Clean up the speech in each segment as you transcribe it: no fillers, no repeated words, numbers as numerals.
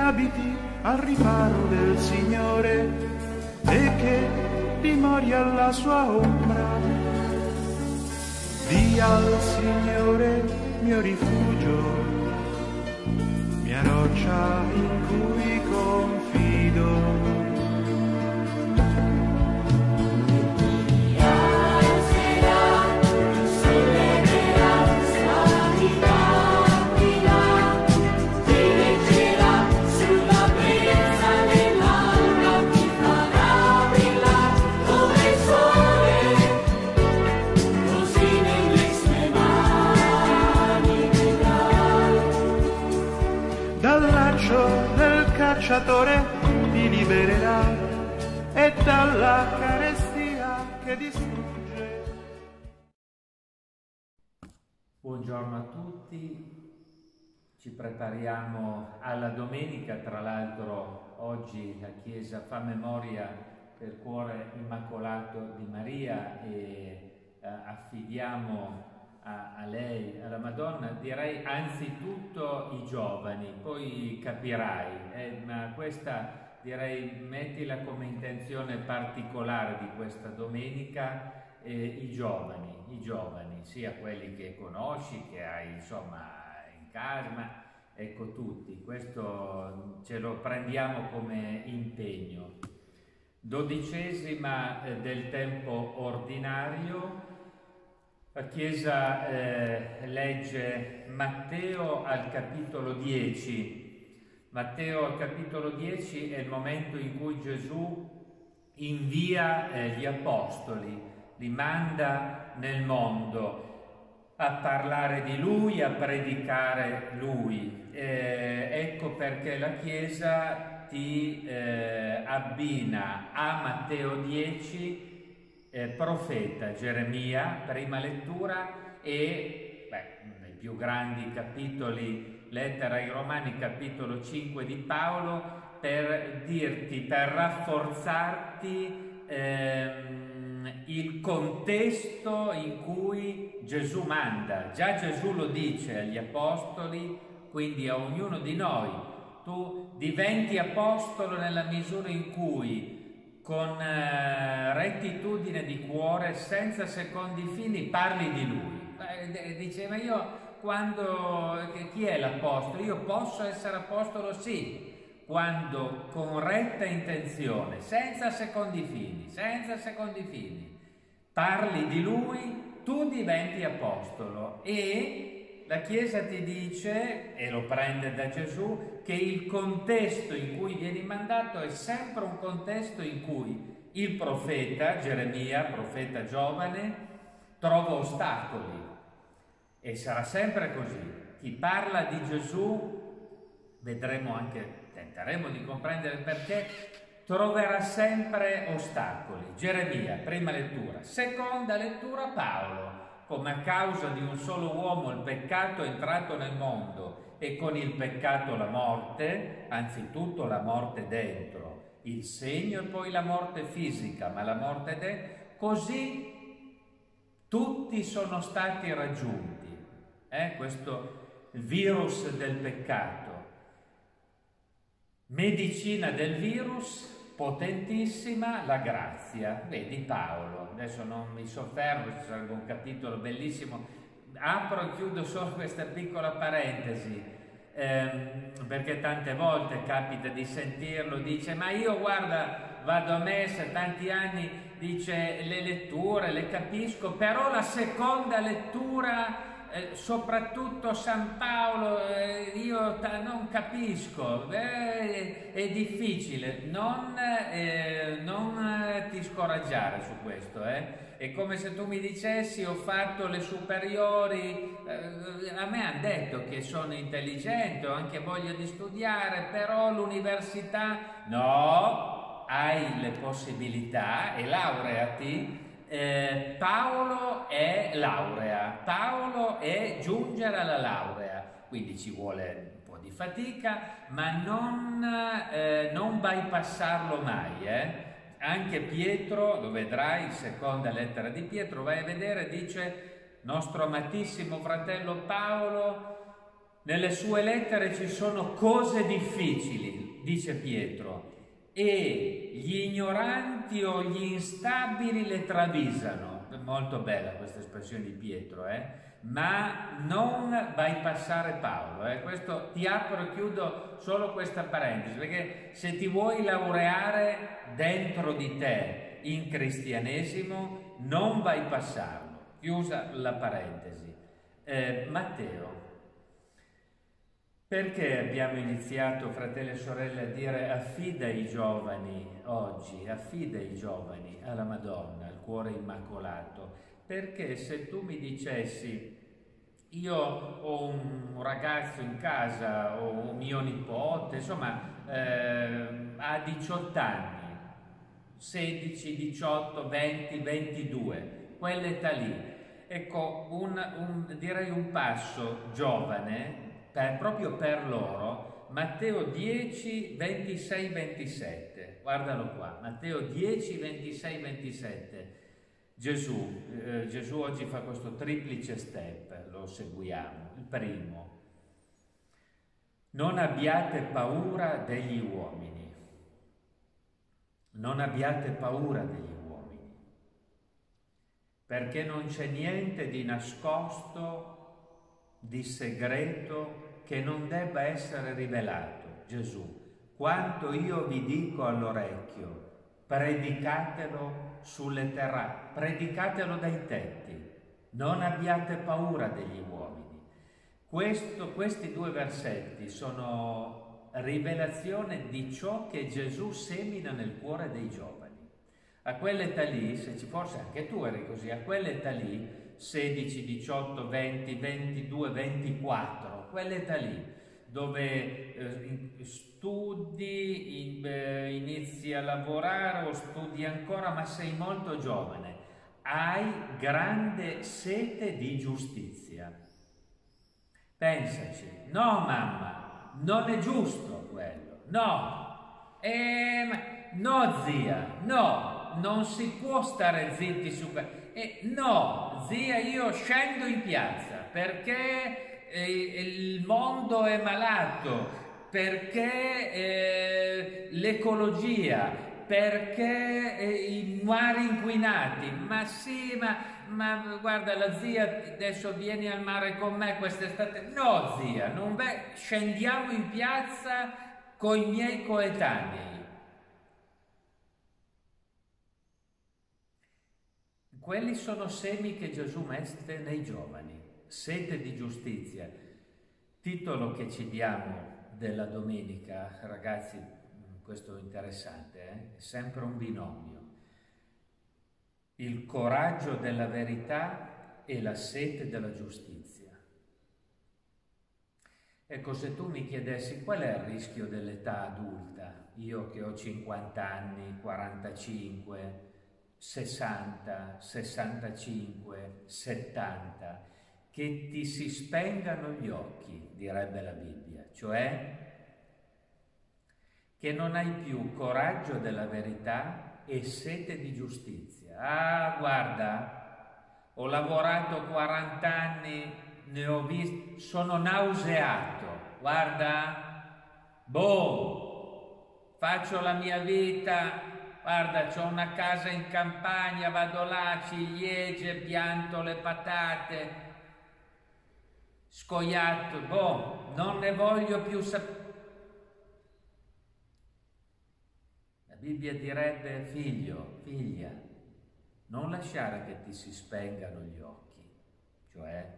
abiti al riparo del Signore e che dimori alla sua ombra. Dia al Signore mio rifugio, mia roccia in cui confido. Ti libererà e dalla carestia che distrugge. Buongiorno a tutti, ci prepariamo alla domenica. Tra l'altro oggi la Chiesa fa memoria del cuore immacolato di Maria e affidiamo a lei, alla Madonna, direi anzitutto i giovani, poi capirai, ma questa direi mettila come intenzione particolare di questa domenica, i giovani, sia quelli che conosci, che hai insomma in casa, ma ecco tutti, questo ce lo prendiamo come impegno. 12ª del tempo ordinario. La Chiesa legge Matteo al capitolo 10. Matteo al capitolo 10 è il momento in cui Gesù invia gli apostoli, li manda nel mondo a parlare di Lui, a predicare Lui. Ecco perché la Chiesa ti abbina a Matteo 10 profeta Geremia, prima lettura, e nei più grandi capitoli, lettera ai Romani, capitolo 5 di Paolo, per dirti, per rafforzarti il contesto in cui Gesù manda. Già Gesù lo dice agli apostoli, quindi a ognuno di noi: tu diventi apostolo nella misura in cui con rettitudine di cuore, senza secondi fini, parli di Lui. Dice, ma io chi è l'apostolo? Io posso essere apostolo? Sì, quando con retta intenzione, senza secondi fini, parli di Lui, tu diventi apostolo. E la Chiesa ti dice, e lo prende da Gesù, che il contesto in cui vieni mandato è sempre un contesto in cui il profeta Geremia, profeta giovane, trova ostacoli, e sarà sempre così. Chi parla di Gesù, vedremo anche, tenteremo di comprendere perché, troverà sempre ostacoli. Geremia, prima lettura. Seconda lettura, Paolo. Come a causa di un solo uomo il peccato è entrato nel mondo e con il peccato la morte, anzitutto la morte dentro, il segno e poi la morte fisica, ma la morte dentro, così tutti sono stati raggiunti. Questo virus del peccato. Medicina del virus, potentissima la grazia. Vedi Paolo, adesso non mi soffermo, ci sarebbe un capitolo bellissimo, apro e chiudo solo questa piccola parentesi, perché tante volte capita di sentirlo, dice, ma io guarda, vado a messa tanti anni, dice, le letture le capisco, però la seconda lettura, soprattutto San Paolo, io non capisco, è difficile. Non ti scoraggiare su questo, È come se tu mi dicessi: ho fatto le superiori, a me hanno detto che sono intelligente, ho anche voglia di studiare, però l'università no, hai le possibilità e laureati. Paolo è laurea, Paolo è giungere alla laurea, quindi ci vuole un po' di fatica, ma non bypassarlo mai, Anche Pietro, lo vedrai, seconda lettera di Pietro, vai a vedere, dice: nostro amatissimo fratello Paolo Nelle sue lettere ci sono cose difficili, dice Pietro, e gli ignoranti o gli instabili le travisano. È molto bella questa espressione di Pietro, ma non bypassare Paolo. Questo ti apro e chiudo solo questa parentesi, perché se ti vuoi laureare dentro di te in cristianesimo, non bypassarlo. Chiusa la parentesi. Matteo. Perché abbiamo iniziato, fratelli e sorelle, a dire affida i giovani oggi, affida i giovani alla Madonna, al cuore immacolato? Perché se tu mi dicessi, io ho un ragazzo in casa, ho un mio nipote, insomma, ha 18 anni, 16, 18, 20, 22, quell'età lì. Ecco, direi un passo giovane, proprio per loro, Matteo 10, 26, 27, guardalo qua, Matteo 10, 26, 27, Gesù oggi fa questo triplice step, lo seguiamo. Il primo, non abbiate paura degli uomini, non abbiate paura degli uomini, perché non c'è niente di nascosto, di segreto, che non debba essere rivelato. Gesù, quanto io vi dico all'orecchio, predicatelo sulle terrazze, predicatelo dai tetti, non abbiate paura degli uomini. Questi due versetti sono rivelazione di ciò che Gesù semina nel cuore dei giovani. A quell'età lì, forse anche tu eri così, a quell'età lì, 16, 18, 20, 22, 24, quell'età lì, dove studi, inizi a lavorare o studi ancora, ma sei molto giovane, hai grande sete di giustizia. Pensaci, no mamma, non è giusto quello, no, no zia, no, non si può stare zitti su quello, no zia, io scendo in piazza perché il mondo è malato, perché l'ecologia, perché i mari inquinati. Ma sì, ma guarda, la zia adesso vieni al mare con me quest'estate. No zia, non scendiamo in piazza con i miei coetanei. Quelli sono semi che Gesù mette nei giovani. Sete di giustizia, titolo che ci diamo della domenica, ragazzi, questo è interessante, è sempre un binomio, il coraggio della verità e la sete della giustizia. Ecco, se tu mi chiedessi qual è il rischio dell'età adulta, io che ho 50 anni, 45, 60, 65, 70, che ti si spengano gli occhi, direbbe la Bibbia, cioè che non hai più coraggio della verità e sete di giustizia. Ah, guarda, ho lavorato 40 anni, ne ho visto, sono nauseato, guarda, faccio la mia vita, guarda, c'ho una casa in campagna, vado là, ciliegie, pianto le patate, scoiato, non ne voglio più sapere. La Bibbia direbbe, figlio, figlia, non lasciare che ti si spengano gli occhi, cioè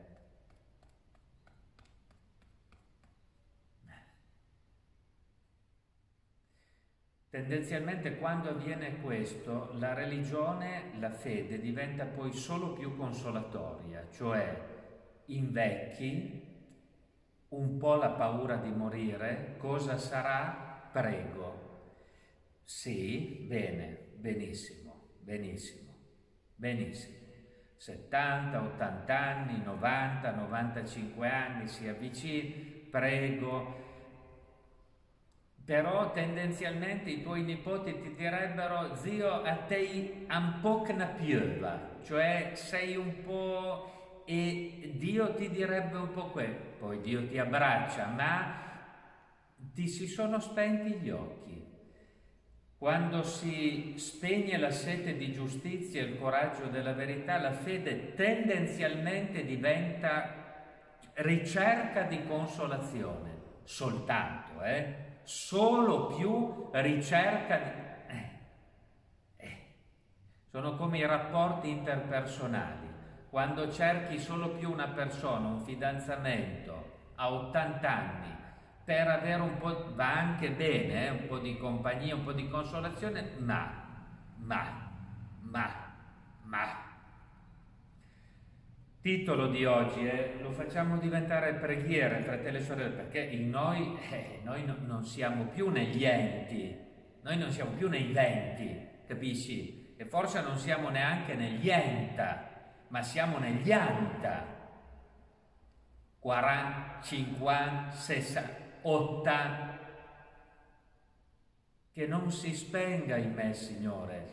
tendenzialmente quando avviene questo, la religione, la fede diventa poi solo più consolatoria, cioè invecchi, un po' la paura di morire, cosa sarà? Prego. Sì, bene, benissimo, benissimo, benissimo. 70, 80 anni, 90, 95 anni, si avvicini, prego. Però tendenzialmente i tuoi nipoti ti direbbero, zio, a te un po' knapieva, cioè sei un po' e Dio ti direbbe un po' quello, poi Dio ti abbraccia, ma ti si sono spenti gli occhi. Quando si spegne la sete di giustizia e il coraggio della verità, la fede tendenzialmente diventa ricerca di consolazione, soltanto, solo più ricerca di... Sono come i rapporti interpersonali. Quando cerchi solo più una persona, un fidanzamento a 80 anni, per avere un po', va anche bene, un po' di compagnia, un po' di consolazione, ma. Titolo di oggi, lo facciamo diventare preghiera, fratelli e sorelle, perché noi non siamo più negli enti, noi non siamo più nei venti, capisci? E forse non siamo neanche negli enta, ma siamo negli anta. 40, 50, 60, 80. Che non si spenga in me, Signore.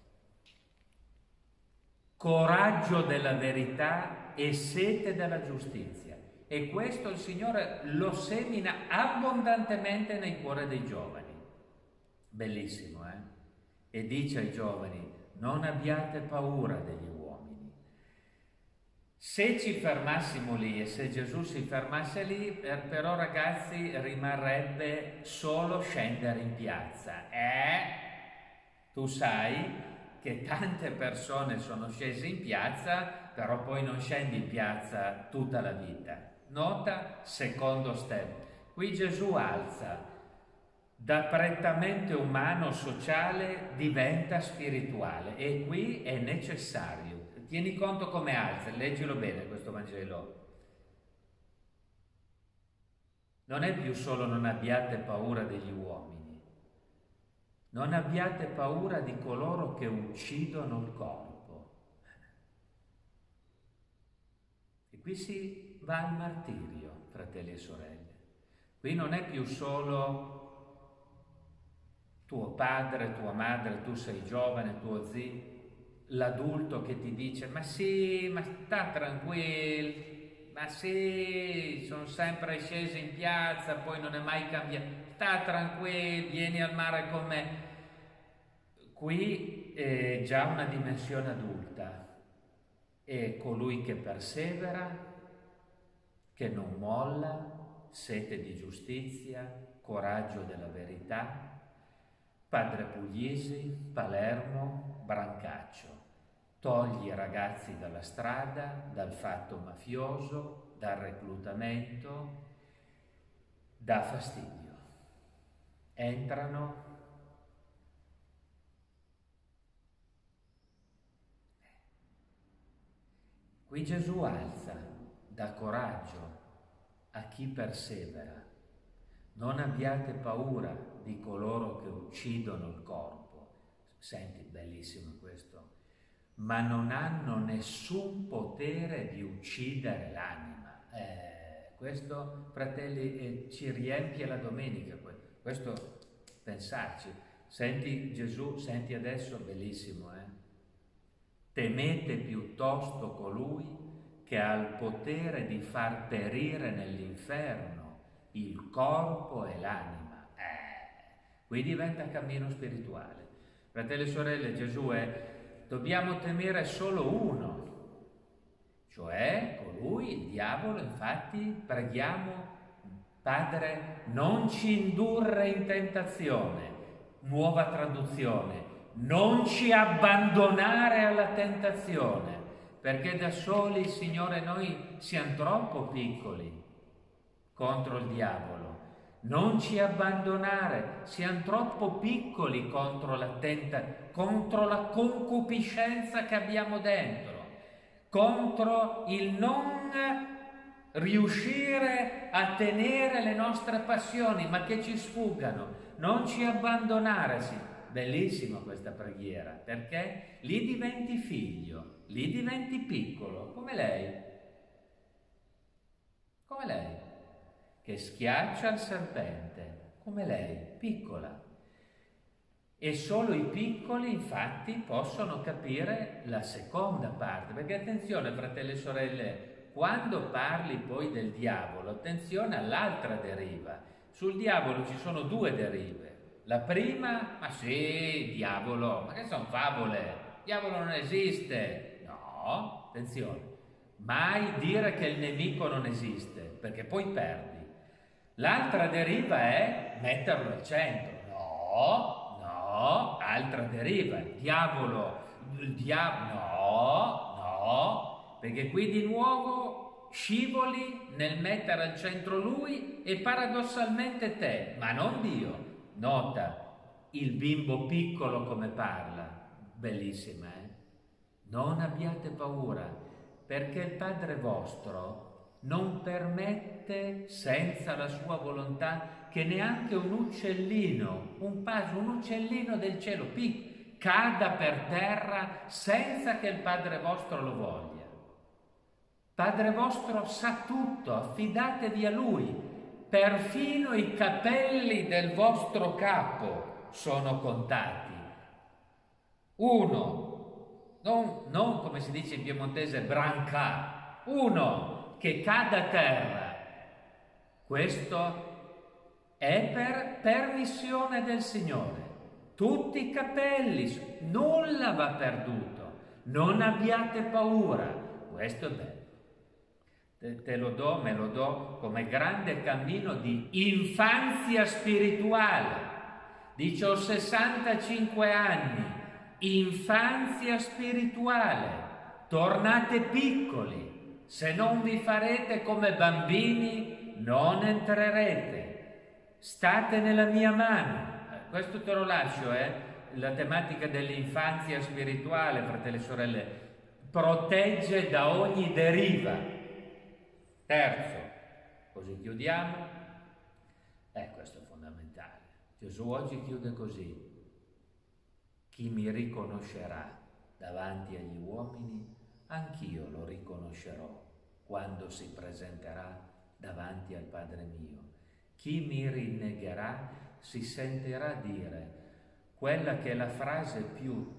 Coraggio della verità e sete della giustizia. E questo il Signore lo semina abbondantemente nei cuori dei giovani. Bellissimo, E dice ai giovani: non abbiate paura degli uomini. Se ci fermassimo lì e se Gesù si fermasse lì, però ragazzi rimarrebbe solo scendere in piazza. Tu sai che tante persone sono scese in piazza, però poi non scendi in piazza tutta la vita. Nota, secondo step. Qui Gesù alza, da prettamente umano, sociale, diventa spirituale, e qui è necessario. Tieni conto come alza, leggilo bene questo Vangelo. Non è più solo non abbiate paura degli uomini, non abbiate paura di coloro che uccidono il corpo. E qui si va al martirio, fratelli e sorelle. Qui non è più solo tuo padre, tua madre, tu sei giovane, tuo zio, l'adulto che ti dice: ma sì, ma sta tranquillo, ma sì, sono sempre scesi in piazza, poi non è mai cambiato, sta tranquillo, vieni al mare con me. Qui è già una dimensione adulta, è colui che persevera, che non molla, sete di giustizia, coraggio della verità. Padre Puglisi, Palermo, Brancaccio. Togli i ragazzi dalla strada, dal fatto mafioso, dal reclutamento, dà fastidio. Entrano. Qui Gesù alza, dà coraggio a chi persevera. Non abbiate paura di coloro che uccidono il corpo. Senti, bellissimo questo. Ma non hanno nessun potere di uccidere l'anima. Questo, fratelli, ci riempie la domenica. Questo, pensarci. Senti Gesù, senti adesso, bellissimo, Temete piuttosto colui che ha il potere di far perire nell'inferno il corpo e l'anima. Qui diventa cammino spirituale. Fratelli e sorelle, Gesù dobbiamo temere solo uno, cioè colui, il diavolo. Infatti preghiamo: Padre, non ci indurre in tentazione. Nuova traduzione: non ci abbandonare alla tentazione, perché da soli, Signore, noi siamo troppo piccoli contro il diavolo. Non ci abbandonare, siamo troppo piccoli contro la contro la concupiscenza che abbiamo dentro, contro il non riuscire a tenere le nostre passioni, ma che ci sfuggano. Non ci abbandonare, sì. Bellissima questa preghiera, perché lì diventi figlio, lì diventi piccolo, come lei, che schiaccia il serpente, come lei, piccola. E solo i piccoli, infatti, possono capire la seconda parte. Perché attenzione, fratelli e sorelle, quando parli poi del diavolo, attenzione all'altra deriva. Sul diavolo ci sono due derive. La prima, ma sì, diavolo, ma che sono favole? Il diavolo non esiste. No, attenzione, mai dire che il nemico non esiste, perché poi perdi. L'altra deriva è metterlo al centro. No, altra deriva, il diavolo, no, perché qui di nuovo scivoli nel mettere al centro lui e paradossalmente te, ma non Dio. Nota il bimbo piccolo come parla, bellissima, eh? Non abbiate paura, perché il Padre vostro non permette senza la sua volontà che neanche un uccellino, un uccellino del cielo cada per terra senza che il Padre vostro lo voglia. Padre vostro sa tutto, affidatevi a Lui, perfino i capelli del vostro capo sono contati. Uno, non come si dice in piemontese, branca, uno che cada a terra. Questo è per permissione del Signore. Tutti i capelli, nulla va perduto. Non abbiate paura. Questo è bello. Te lo do, me lo do come grande cammino di infanzia spirituale. Dice, ho 65 anni, infanzia spirituale. Tornate piccoli. Se non vi farete come bambini, non entrerete. State nella mia mano. Questo te lo lascio, la tematica dell'infanzia spirituale, fratelli e sorelle, protegge da ogni deriva. Terzo, così chiudiamo. Questo è fondamentale. Gesù oggi chiude così. Chi mi riconoscerà davanti agli uomini, anch'io lo riconoscerò quando si presenterà davanti al Padre mio. Chi mi rinnegherà si sentirà dire quella che è la frase più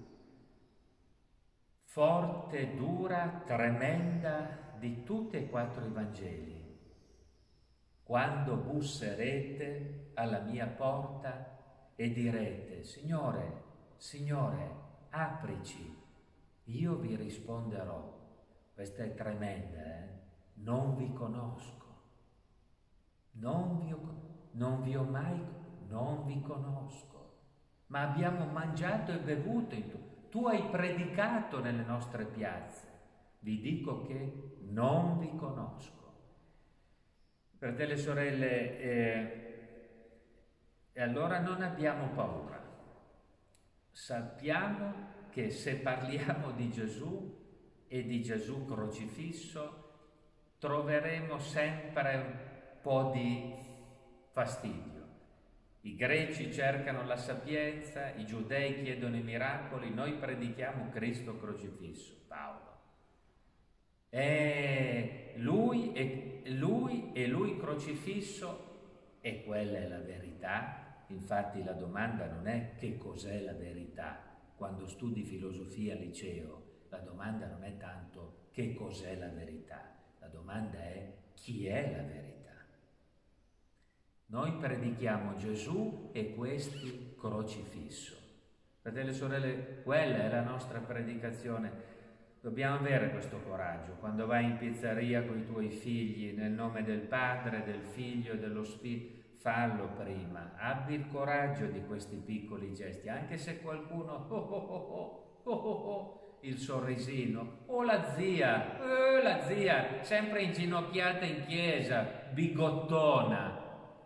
forte, dura, tremenda di tutti e 4 i Vangeli. Quando busserete alla mia porta e direte, Signore, Signore, aprici, io vi risponderò. Questa è tremenda, non vi conosco. Non vi conosco, ma abbiamo mangiato e bevuto tu hai predicato nelle nostre piazze, vi dico che non vi conosco. Fratelli e sorelle, e allora non abbiamo paura, sappiamo che se parliamo di Gesù e di Gesù crocifisso troveremo sempre un po' di fastidio. I greci cercano la sapienza, i giudei chiedono i miracoli, noi predichiamo Cristo crocifisso, Paolo. Lui crocifisso, e quella è la verità. Infatti la domanda non è che cos'è la verità. Quando studi filosofia al liceo, la domanda non è tanto che cos'è la verità, la domanda è chi è la verità. Noi predichiamo Gesù e questi crocifisso. Fratelli e sorelle, quella è la nostra predicazione. Dobbiamo avere questo coraggio. Quando vai in pizzeria con i tuoi figli, nel nome del Padre, del Figlio e dello Spirito, fallo prima. Abbi il coraggio di questi piccoli gesti, anche se qualcuno, il sorrisino, la zia, sempre inginocchiata in chiesa, bigottona.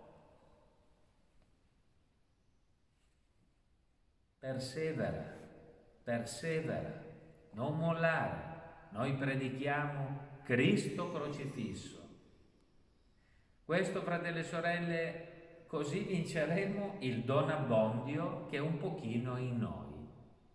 Persevera, non mollare. Noi predichiamo Cristo crocifisso. Questo, fratelli e sorelle, così vinceremo il Don Abbondio che è un pochino in noi.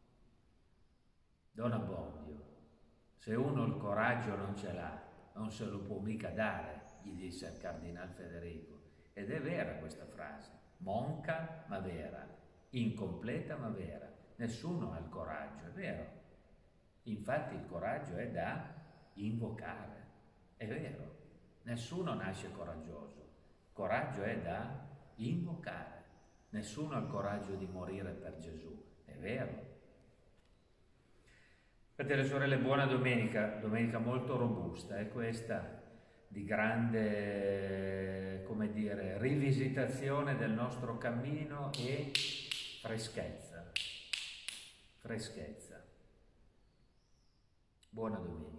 Don Abbondio, se uno il coraggio non ce l'ha, non se lo può mica dare, gli disse il Cardinal Federico. Ed è vera questa frase, monca ma vera. incompleta ma vera. Nessuno ha il coraggio, è vero. Infatti il coraggio è da invocare, è vero. Nessuno nasce coraggioso, coraggio è da invocare. Nessuno ha il coraggio di morire per Gesù, è vero. Fratelli e sorelle, buona domenica, domenica molto robusta, è questa di grande, come dire, rivisitazione del nostro cammino e freschezza, freschezza. Buona domenica.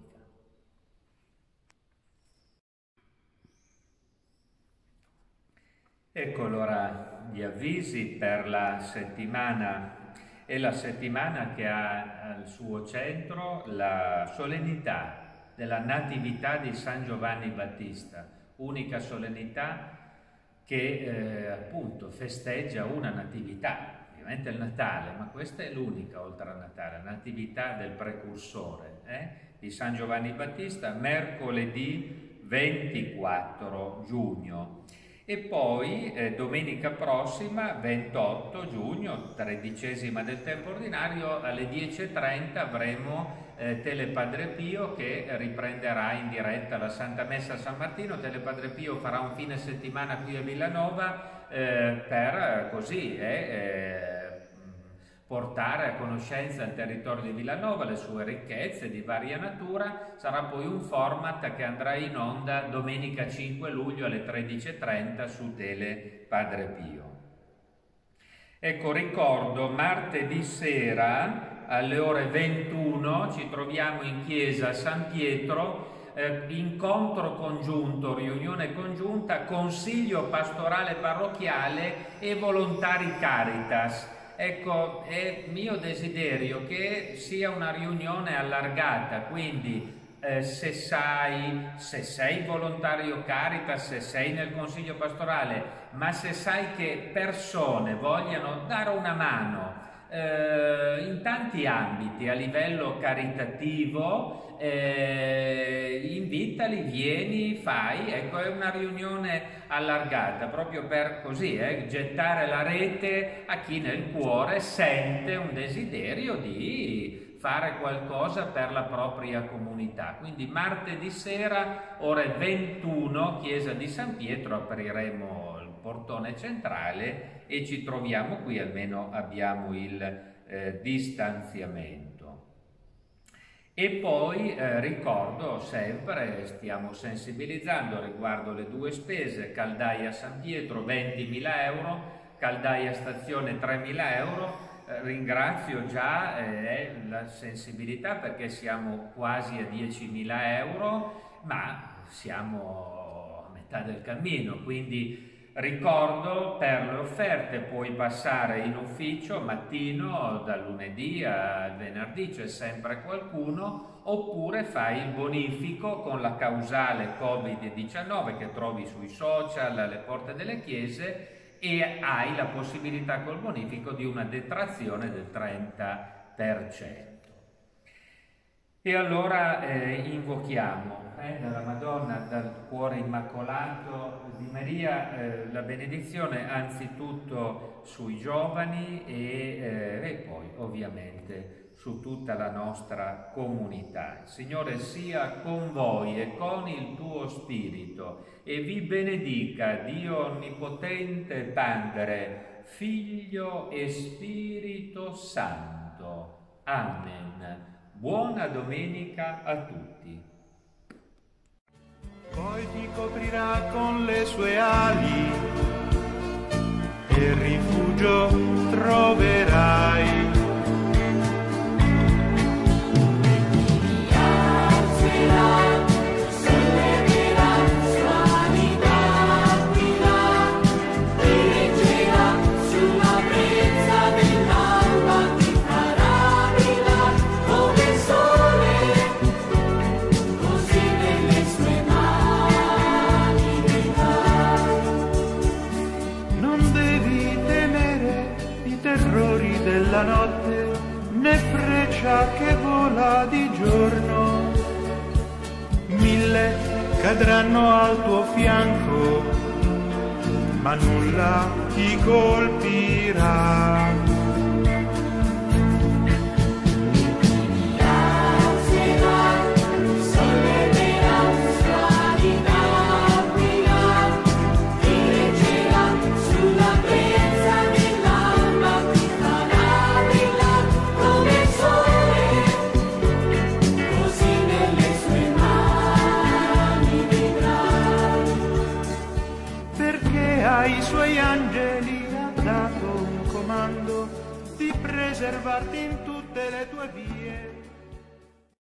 Ecco allora gli avvisi per la settimana. È la settimana che ha al suo centro la solennità della Natività di San Giovanni Battista, unica solennità che appunto festeggia una natività, ovviamente il Natale, ma questa è l'unica oltre al Natale, la Natività del Precursore di San Giovanni Battista, mercoledì 24 giugno. E poi domenica prossima, 28 giugno, 13ª del tempo ordinario, alle 10:30 avremo Tele Padre Pio che riprenderà in diretta la Santa Messa a San Martino. Tele Padre Pio farà un fine settimana qui a Villanova per così portare a conoscenza il territorio di Villanova, le sue ricchezze di varia natura. Sarà poi un format che andrà in onda domenica 5 luglio alle 13:30 su Tele Padre Pio. Ecco, ricordo, martedì sera alle ore 21 ci troviamo in chiesa San Pietro, incontro congiunto, riunione congiunta, consiglio pastorale parrocchiale e volontari Caritas. Ecco, è mio desiderio che sia una riunione allargata, quindi se sei volontario Caritas, se sei nel consiglio pastorale, ma se sai che persone vogliano dare una mano in tanti ambiti a livello caritativo, invitali, vieni, fai. Ecco, è una riunione allargata proprio per così gettare la rete a chi nel cuore sente un desiderio di fare qualcosa per la propria comunità. Quindi martedì sera ore 21 chiesa di San Pietro, apriremo il portone centrale e ci troviamo qui, almeno abbiamo il distanziamento. E poi ricordo sempre, stiamo sensibilizzando riguardo le due spese: caldaia San Pietro 20.000 euro, caldaia stazione 3.000 euro. Ringrazio già la sensibilità perché siamo quasi a 10.000 euro, ma siamo a metà del cammino, quindi ricordo, per le offerte puoi passare in ufficio mattino dal lunedì al venerdì, c'è sempre qualcuno, oppure fai il bonifico con la causale Covid-19 che trovi sui social, alle porte delle chiese, e hai la possibilità col bonifico di una detrazione del 30%. E allora invochiamo dalla Madonna, dal cuore immacolato di Maria, la benedizione anzitutto sui giovani e poi ovviamente su tutta la nostra comunità. Il Signore sia con voi e con il tuo spirito e vi benedica Dio Onnipotente, Padre, Figlio e Spirito Santo. Amen. Buona domenica a tutti. Poi ti coprirà con le sue ali e rifugio troverai. La notte né freccia che vola di giorno, 1000 cadranno al tuo fianco, ma ma nulla ti colpirà. Ai suoi angeli ha dato un comando di preservarti in tutte le tue vie.